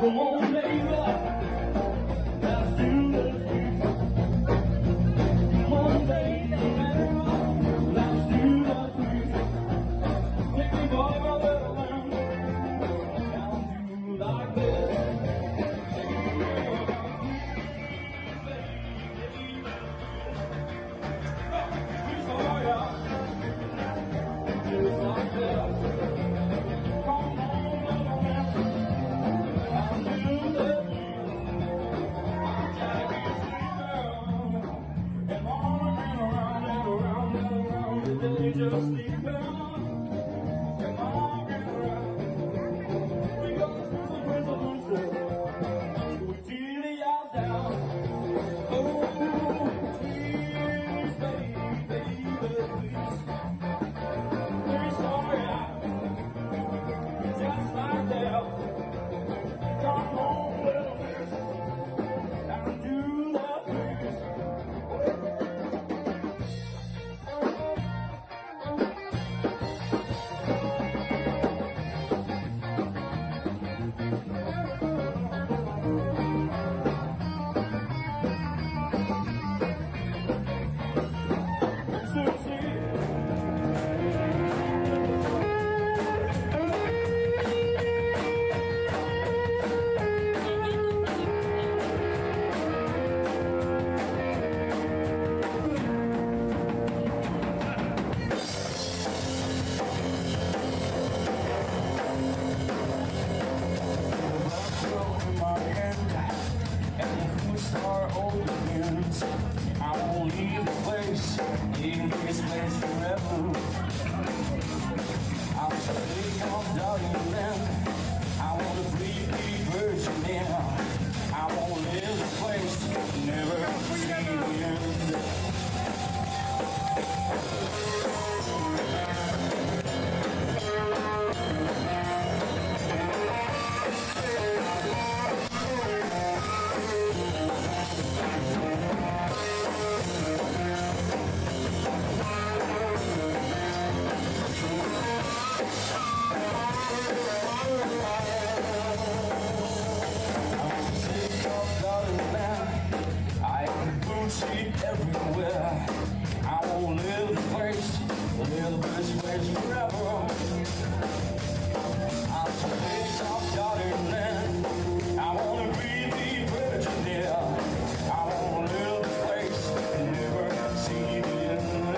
Come on, baby, let's do this. Come on, baby, let's do this. Take me by my little hand, down to like this. Just like this. Come on, little man, I'll do this. Just leave it on, and I'll get around. We go through the resolution, we tear the eyes down. Oh, please, baby, please. Please, sorry, just like that. Come on, little miss, and do that, please. I won't leave the place, leave this place forever. I'm so sick of darling land. I want to be virgin now. I won't leave this place, never see the end. Everywhere, I won't live this place forever. I'm so sick of darling land. I wanna breathe the virgin air. I wanna live this place and never see the end.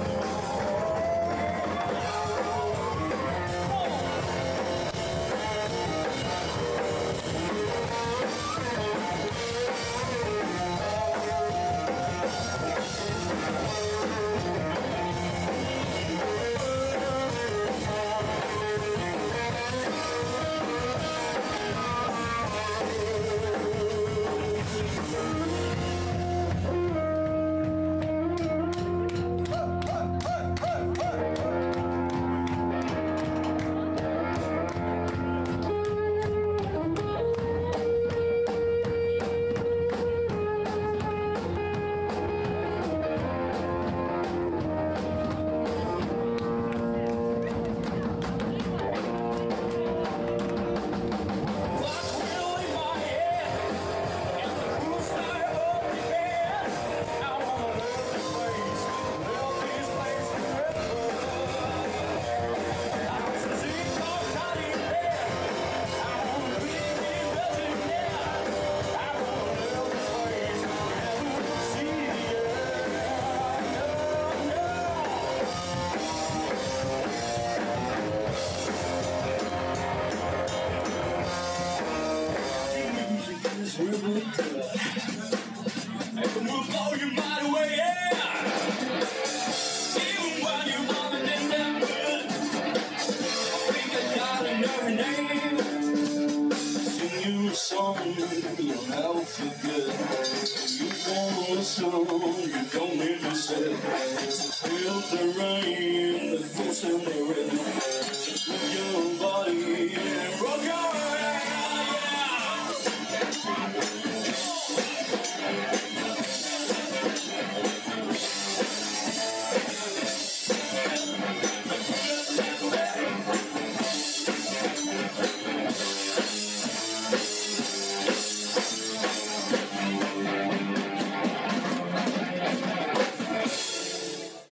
Really good. I can move all your mind away, yeah. Even while you're loving in that good, I think I gotta know her name. Sing you a song you'll never forget. You wanna listen, you don't need to say. Feel the rain, the force in the rain. Just move your body and rock your head.